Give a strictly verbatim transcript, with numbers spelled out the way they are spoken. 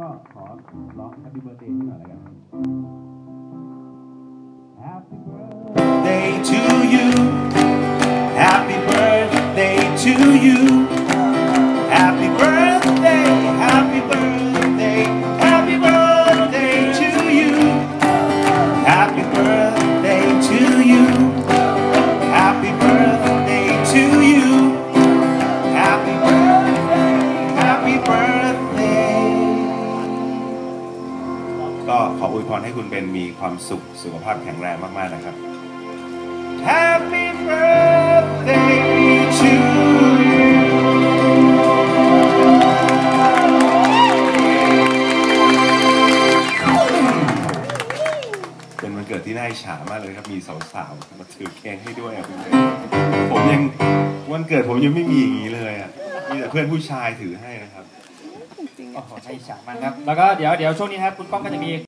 ก็ขอร้อง Happy Birthday ให้หน่อยแล้วกัน Happy Birthday to you Happy Birthday to you Happy Birthday Happy Birthday Happy Birthday to you Happy Birthday to you Happy Birthday to you Happy Birthday Happy Birthday ก็ขออวยพรให้คุณเป็นมีความสุขสุขภาพแข็งแรงมากๆนะครับ Happy Birthday to you เป็นวันเกิดที่น่าอิจฉามากเลยครับมีสาวๆมาถือเค้กให้ด้วยอ่ะคุณผมยังวันเกิดผมยังไม่มีอย่างนี้เลยอ่ะมีแต่เพื่อนผู้ชายถือให้นะครับโอ้โหน่าอิจฉามากครับแล้วก็เดี๋ยวเดี๋ยวช่วงนี้ครับคุณก้องก็จะมี